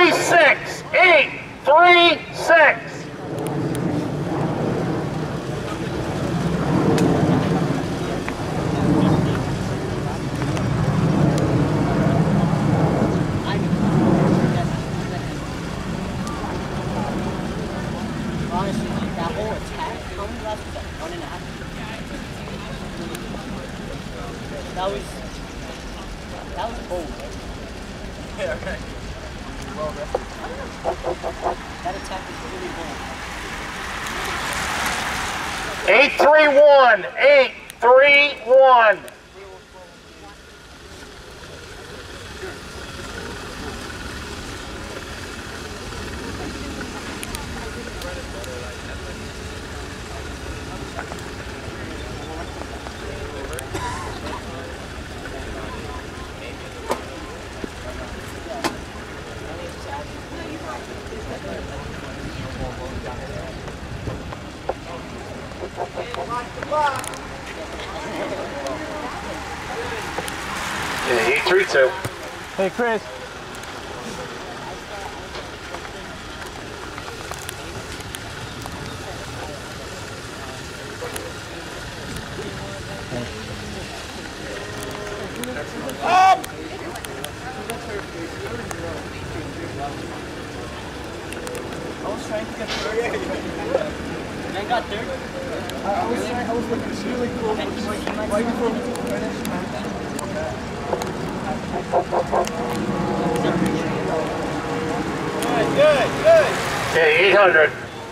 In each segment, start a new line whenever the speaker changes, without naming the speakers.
836. 836.
Honestly, that whole attack, how many laps was that? 1.5? That was cold, right? Yeah, right. Well rested. That attack was really cold.
831. 831. Yeah, 832.
Hey, Chris.
I was trying to get third. And I got third.
I was looking, it's really cool. Right before we finished,
Good.
Okay, 800.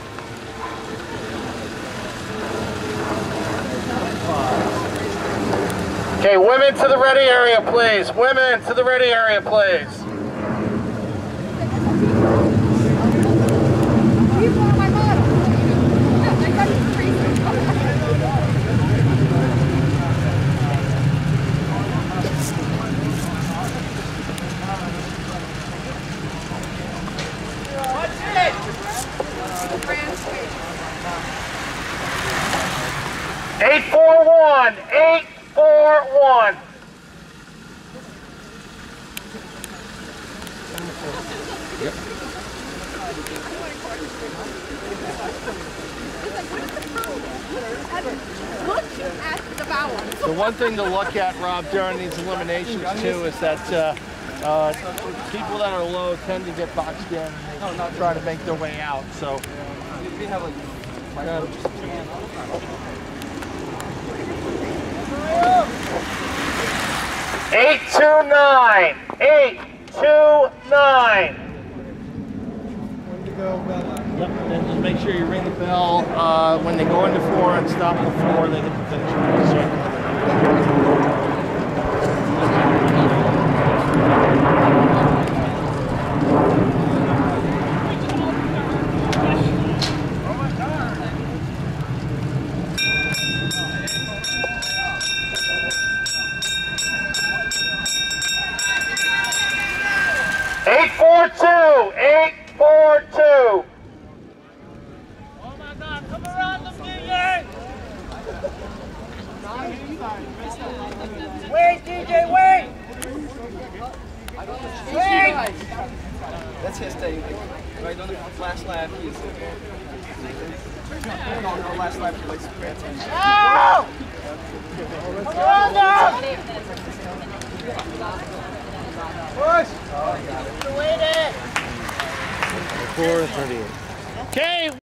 Okay, women to the ready area, please. Women to the ready area, please. Eight, 841. 841.
Yep.
Look at the vowel.
The one thing to look at, Rob, during these eliminations too is that people that are low tend to get boxed in and they try to make their way out. So we have like
829. 829.
Yep, then just make sure you ring the bell when they go into four and stop before they get the finish line. 842. 842.
Oh my God, come around the figure! Wait, DJ, wait! Wait!
that's his thing. Right on the last lap, he's no, last lap, he likes to pay attention.
Oh! Come on now!
Push!
Wait it!
4:38. Okay.